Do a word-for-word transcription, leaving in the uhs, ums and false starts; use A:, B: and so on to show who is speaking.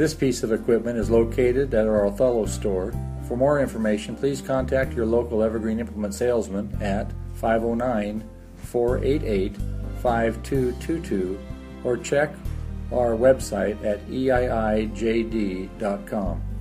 A: This piece of equipment is located at our Othello store. For more information, please contact your local Evergreen Implement salesman at five oh nine, four eight eight, five two two two or check our website at E I I J D dot com.